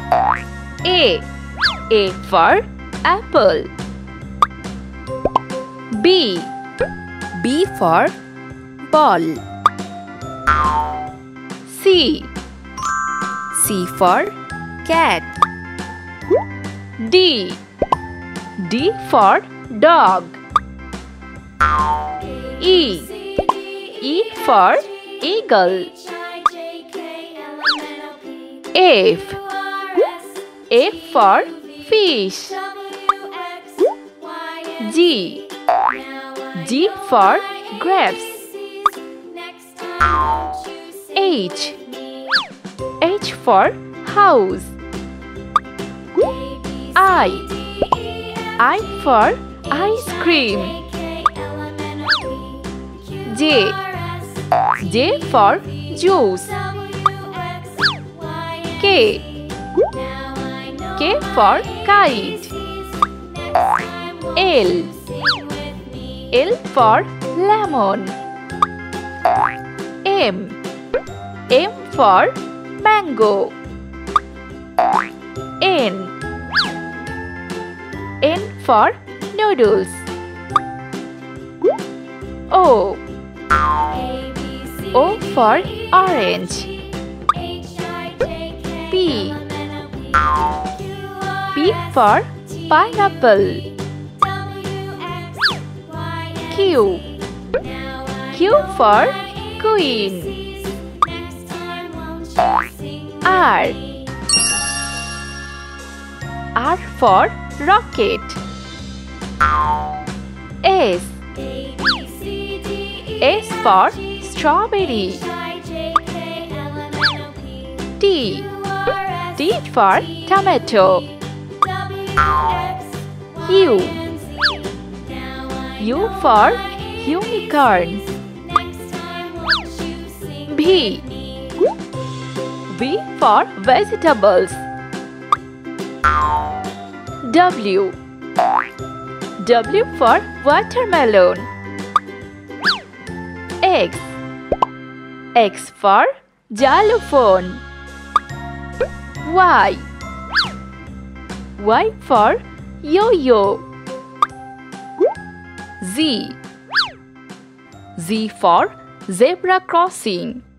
A. A for apple. B. B for ball. C. C for cat. D. D for dog. E. E for eagle. F. F for fish. G. G for grapes. H. H for house. I. I for ice cream. J. J for juice. K. K for kite. L. L for lemon. M. M for mango. N. N for noodles. O. O for orange. P. P for pineapple. Q. Q for queen. R. R for rocket. S. S for strawberry. T. T for tomato. U. U for unicorn. V. V for vegetables. W. W for watermelon. X. X for xylophone. Y. Y for yo-yo. Z. Z for zebra crossing.